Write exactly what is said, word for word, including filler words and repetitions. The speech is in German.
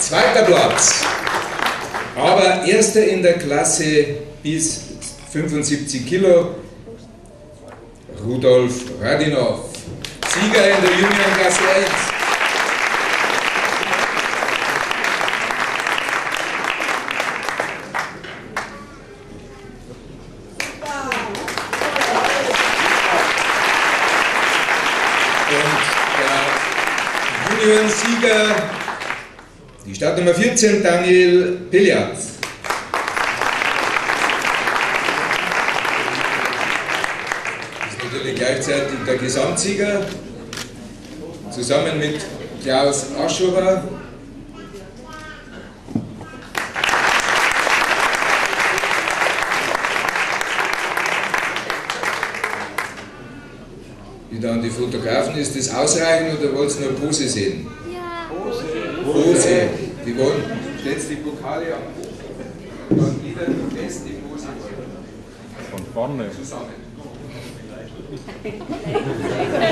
Zweiter Platz, aber erster in der Klasse bis fünfundsiebzig Kilo, Rudolf Radinow, Sieger in der Juniorenklasse eins. Sieger, die Startnummer vierzehn, Daniel Peliat. Ist natürlich gleichzeitig der Gesamtsieger, zusammen mit Klaus Aschober. Wieder an die Fotografen, ist das ausreichend oder wollt ihr nur Pose sehen? Pose. Die wollen jetzt die Pokale am und dann jeder die beste Pose von vorne zusammen.